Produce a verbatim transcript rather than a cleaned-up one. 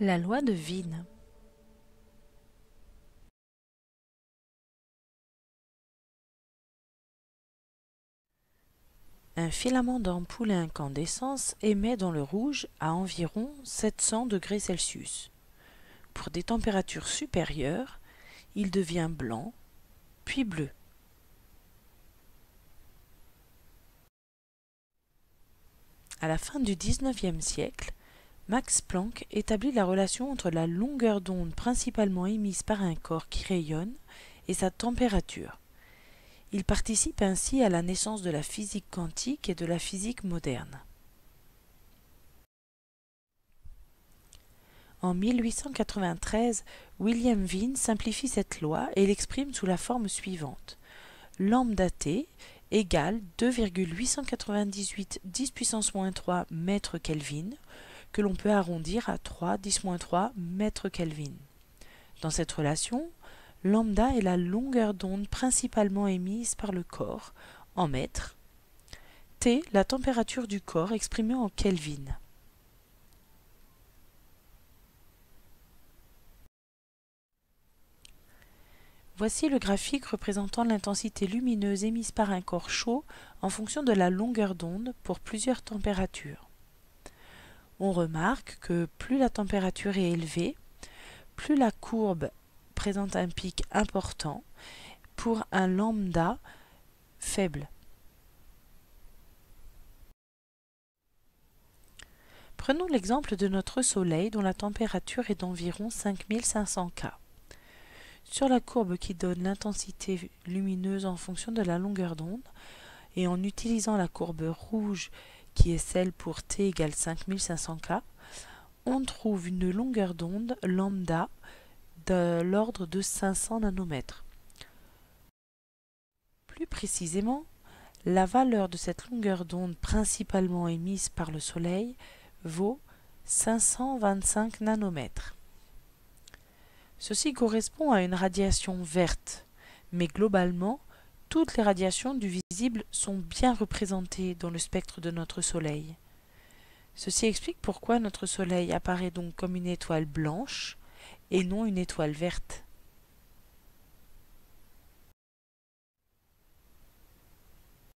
La loi de Wien. Un filament d'ampoule à incandescence émet dans le rouge à environ sept cents degrés Celsius. Pour des températures supérieures, il devient blanc, puis bleu. À la fin du dix-neuvième siècle, Max Planck établit la relation entre la longueur d'onde principalement émise par un corps qui rayonne et sa température. Il participe ainsi à la naissance de la physique quantique et de la physique moderne. En mille huit cent quatre-vingt-treize, William Wien simplifie cette loi et l'exprime sous la forme suivante. Lambda T égale deux virgule huit cent quatre-vingt-dix-huit dix puissance moins trois mètres Kelvin, que l'on peut arrondir à trois dix moins trois mètres Kelvin. Dans cette relation, lambda est la longueur d'onde principalement émise par le corps, en mètres, T la température du corps exprimée en Kelvin. Voici le graphique représentant l'intensité lumineuse émise par un corps chaud en fonction de la longueur d'onde pour plusieurs températures. On remarque que plus la température est élevée, plus la courbe présente un pic important pour un lambda faible. Prenons l'exemple de notre Soleil dont la température est d'environ cinq mille cinq cents K. Sur la courbe qui donne l'intensité lumineuse en fonction de la longueur d'onde, et en utilisant la courbe rouge qui est celle pour T égale cinq mille cinq cents K, on trouve une longueur d'onde lambda de l'ordre de cinq cents nanomètres. Plus précisément, la valeur de cette longueur d'onde principalement émise par le Soleil vaut cinq cent vingt-cinq nanomètres. Ceci correspond à une radiation verte, mais globalement, toutes les radiations du visible sont bien représentées dans le spectre de notre Soleil. Ceci explique pourquoi notre Soleil apparaît donc comme une étoile blanche et non une étoile verte.